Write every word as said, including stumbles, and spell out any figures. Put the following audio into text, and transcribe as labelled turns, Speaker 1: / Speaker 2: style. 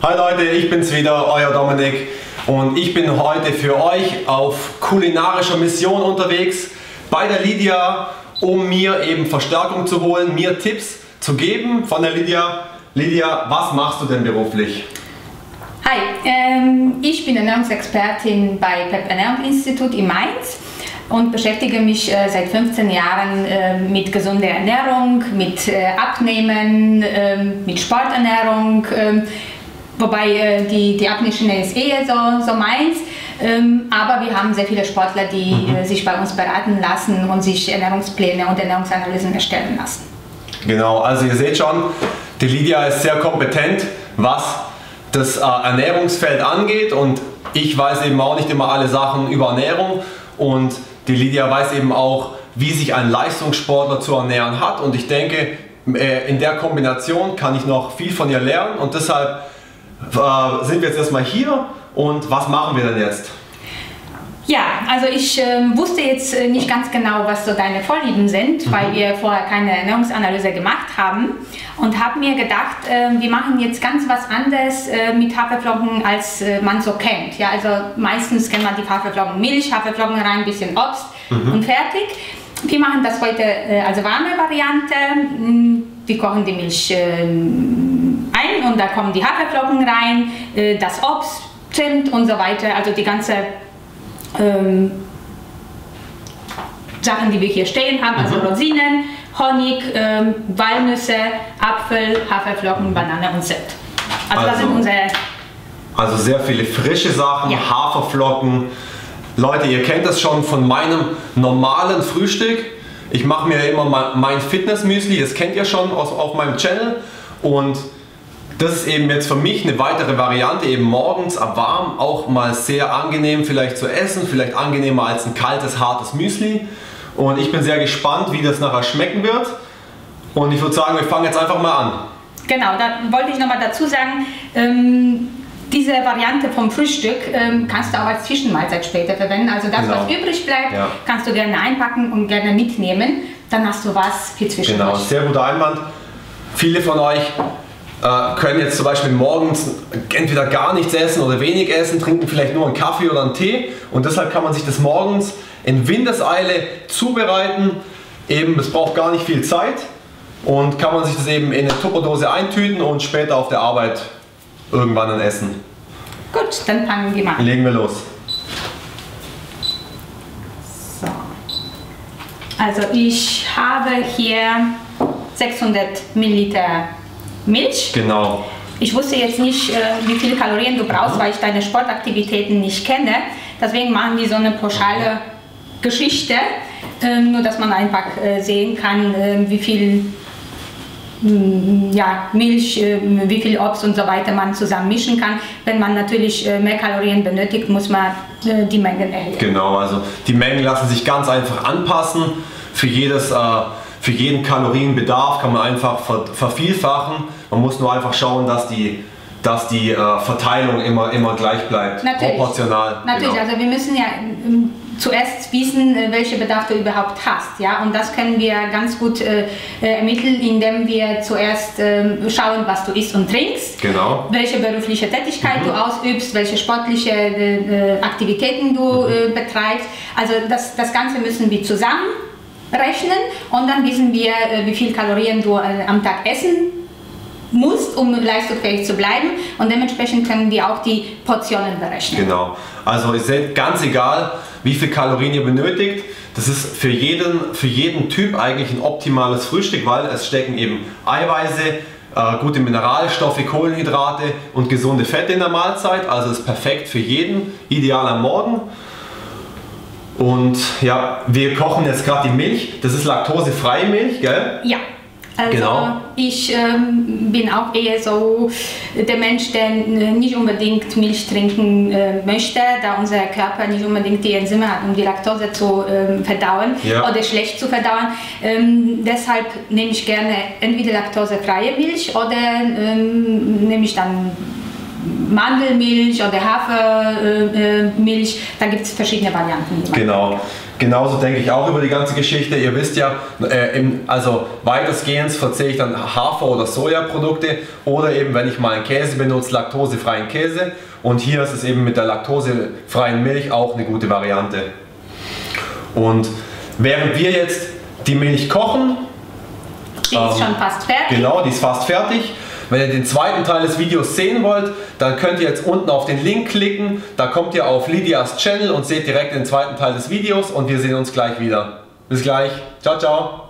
Speaker 1: Hi Leute, ich bin's wieder, euer Dominik, und ich bin heute für euch auf kulinarischer Mission unterwegs bei der Lydia, um mir eben Verstärkung zu holen, mir Tipps zu geben von der Lydia. Lydia, was machst du denn beruflich?
Speaker 2: Hi, ähm, ich bin Ernährungsexpertin bei P E P Ernährungsinstitut in Mainz und beschäftige mich äh, seit fünfzehn Jahren äh, mit gesunder Ernährung, mit äh, Abnehmen, äh, mit Sporternährung, äh, wobei äh, die, die Abnehmen ist eher so, so meins, ähm, aber wir haben sehr viele Sportler, die mhm. äh, sich bei uns beraten lassen und sich Ernährungspläne und Ernährungsanalysen erstellen lassen.
Speaker 1: Genau, also ihr seht schon, die Lydia ist sehr kompetent, was das äh, Ernährungsfeld angeht, und ich weiß eben auch nicht immer alle Sachen über Ernährung, und die Lydia weiß eben auch, wie sich ein Leistungssportler zu ernähren hat, und ich denke, äh, in der Kombination kann ich noch viel von ihr lernen, und deshalb äh, sind wir jetzt erstmal hier. Und was machen wir denn jetzt?
Speaker 2: Ja, also ich äh, wusste jetzt äh, nicht ganz genau, was so deine Vorlieben sind, mhm. weil wir vorher keine Ernährungsanalyse gemacht haben, und habe mir gedacht, äh, wir machen jetzt ganz was anderes äh, mit Haferflocken, als äh, man so kennt. Ja, also meistens kennt man die Haferflocken Milch, Haferflocken rein, ein bisschen Obst mhm. und fertig. Wir machen das heute äh, als warme Variante. Wir kochen die Milch äh, ein und da kommen die Haferflocken rein, äh, das Obst, Zimt und so weiter, also die ganze Ähm, Sachen, die wir hier stehen haben, also mhm. Rosinen, Honig, ähm, Walnüsse, Apfel, Haferflocken, Banane und Zimt. Also, also das sind unsere...
Speaker 1: Also sehr viele frische Sachen, ja. Haferflocken. Leute, ihr kennt das schon von meinem normalen Frühstück. Ich mache mir immer mein Fitnessmüsli, das kennt ihr schon aus, auf meinem Channel, und das ist eben jetzt für mich eine weitere Variante, eben morgens ab warm, auch mal sehr angenehm vielleicht zu essen, vielleicht angenehmer als ein kaltes, hartes Müsli. Und ich bin sehr gespannt, wie das nachher schmecken wird. Und ich würde sagen, wir fangen jetzt einfach mal an.
Speaker 2: Genau, da wollte ich nochmal dazu sagen, ähm, diese Variante vom Frühstück ähm, kannst du auch als Zwischenmahlzeit später verwenden. Also das, genau. was übrig bleibt, ja. kannst du gerne einpacken und gerne mitnehmen. Dann hast du was für Zwischenmahlzeit.
Speaker 1: Genau, sehr guter Einwand. Viele von euch können jetzt zum Beispiel morgens entweder gar nichts essen oder wenig essen, trinken vielleicht nur einen Kaffee oder einen Tee, und deshalb kann man sich das morgens in Windeseile zubereiten. Eben, es braucht gar nicht viel Zeit, und kann man sich das eben in eine Tupperdose eintüten und später auf der Arbeit irgendwann dann essen.
Speaker 2: Gut, dann fangen wir mal an.
Speaker 1: Legen wir los.
Speaker 2: So. Also ich habe hier sechshundert Milliliter Milch.
Speaker 1: Genau.
Speaker 2: Ich wusste jetzt nicht, wie viele Kalorien du brauchst, weil ich deine Sportaktivitäten nicht kenne. Deswegen machen wir so eine pauschale Geschichte, nur dass man einfach sehen kann, wie viel ja, Milch, wie viel Obst und so weiter man zusammen mischen kann. Wenn man natürlich mehr Kalorien benötigt, muss man die Mengen erhöhen.
Speaker 1: Genau, also die Mengen lassen sich ganz einfach anpassen. Für jedes Für jeden Kalorienbedarf kann man einfach vervielfachen. Man muss nur einfach schauen, dass die, dass die äh, Verteilung immer, immer gleich bleibt,
Speaker 2: natürlich,
Speaker 1: proportional.
Speaker 2: Natürlich, genau. Also wir müssen ja ähm, zuerst wissen, welche Bedarf du überhaupt hast. Ja? Und das können wir ganz gut äh, ermitteln, indem wir zuerst äh, schauen, was du isst und trinkst,
Speaker 1: genau.
Speaker 2: welche berufliche Tätigkeit mhm. du ausübst, welche sportliche äh, Aktivitäten du mhm. äh, betreibst. Also das, das Ganze müssen wir zusammen rechnen, und dann wissen wir, wie viel Kalorien du am Tag essen musst, um leistungsfähig zu bleiben, und dementsprechend können wir auch die Portionen berechnen.
Speaker 1: Genau, also ihr seht, ganz egal, wie viel Kalorien ihr benötigt, das ist für jeden, für jeden Typ eigentlich ein optimales Frühstück, weil es stecken eben Eiweiße, äh, gute Mineralstoffe, Kohlenhydrate und gesunde Fette in der Mahlzeit, also ist perfekt für jeden, ideal am Morgen. Und ja, wir kochen jetzt gerade die Milch. Das ist laktosefreie Milch, gell?
Speaker 2: Ja. Also
Speaker 1: genau.
Speaker 2: ich ähm, bin auch eher so der Mensch, der nicht unbedingt Milch trinken äh, möchte, da unser Körper nicht unbedingt die Enzyme hat, um die Laktose zu ähm, verdauen ja. oder schlecht zu verdauen. Ähm, deshalb nehme ich gerne entweder laktosefreie Milch oder ähm, nehme ich dann Mandelmilch oder Hafermilch, äh, da gibt es verschiedene Varianten.
Speaker 1: Genau, Genauso denke ich auch über die ganze Geschichte. Ihr wisst ja, äh, im, also weitestgehend verzehre ich dann Hafer- oder Sojaprodukte oder eben, wenn ich mal einen Käse benutze, laktosefreien Käse. Und hier ist es eben mit der laktosefreien Milch auch eine gute Variante. Und während wir jetzt die Milch kochen,
Speaker 2: die ist ähm, schon fast fertig.
Speaker 1: Genau, die ist fast fertig. Wenn ihr den zweiten Teil des Videos sehen wollt, dann könnt ihr jetzt unten auf den Link klicken. Da kommt ihr auf Lydias Channel und seht direkt den zweiten Teil des Videos und wir sehen uns gleich wieder. Bis gleich. Ciao, ciao.